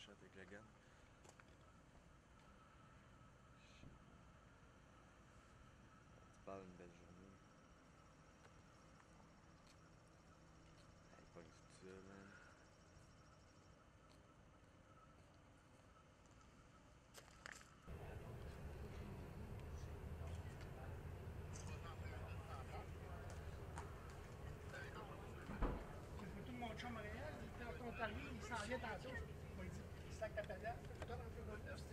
shot avec le gun. Tu parles d'une belle journée. Hey, pas tout ça, man. Tout mon chum réel, il était en Ontario, il s'en vient tantôt. Il m'a dit, sac ta pédale, donne un peu de neuf.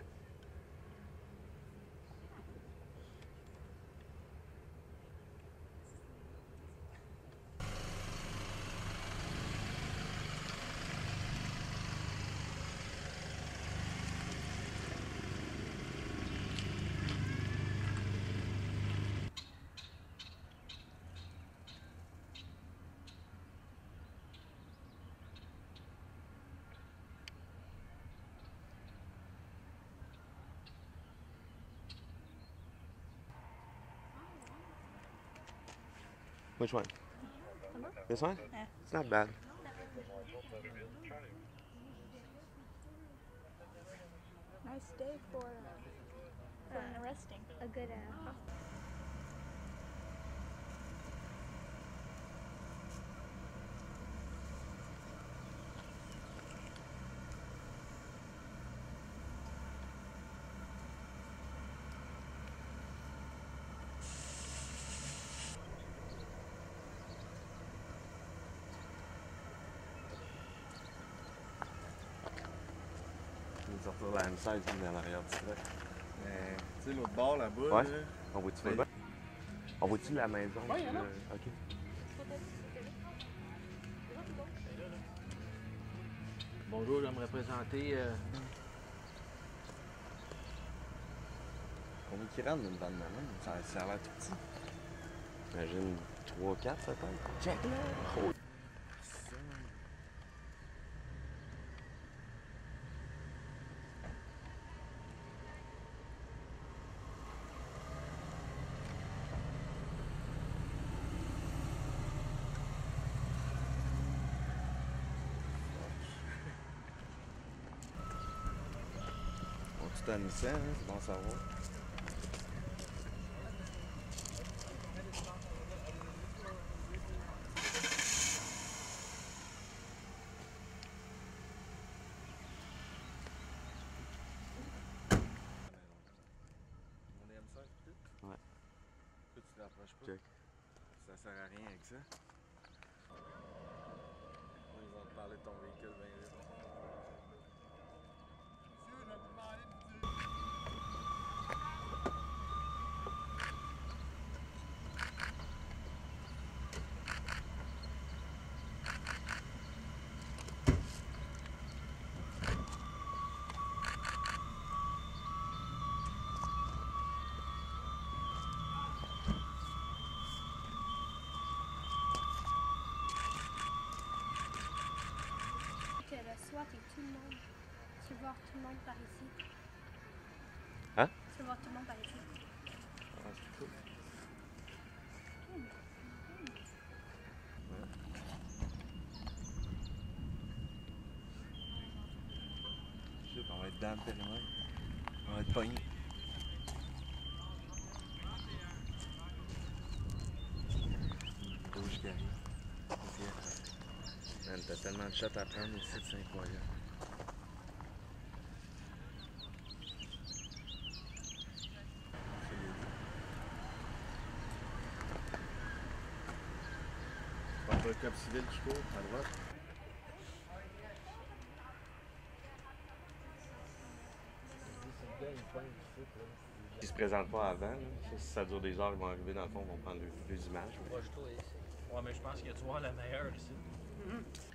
Which one? This one? Yeah. It's not bad. Nice day for resting. A good On va sortir la M16 dans l'arrière du truck. Mais, tu sais, l'autre bord là-bas, Ouais. là, On voit-tu là-bas? On voit-tu la maison? Ouais, y'en a. OK. Bonjour, je vais me représenter. combien qui rentre dans une vanne de même? Ça a l'air tout petit. J'imagine 3-4 peut-être. Check là! Oh. On tout en Nissan, hein, c'est bon à savoir. On est M16 pis tout? Ouais. Toi, tu te rapproches pas? Check. Ça sert à rien avec ça. Ils vont te parler de ton véhicule bien vite. Monsieur, je vais vous demander de vous dire. Que le SWAT et tout le monde. Tu veux voir tout le monde par ici. Hein? Tu veux voir tout le monde par ici. Ah, c'est cool. Je sais qu'on va être dans le périmètre. On va être pognés. Rouge qui arrive. Man, t'as tellement de shots à prendre ici, c'est incroyable. C'est pas le cop civil qui court, à droite. Ils se présentent pas avant. Là. Si ça dure des heures, ils vont arriver dans le fond, ils vont prendre deux images. Proche-toi ici. Ouais, mais je pense que tu vois la meilleure ici.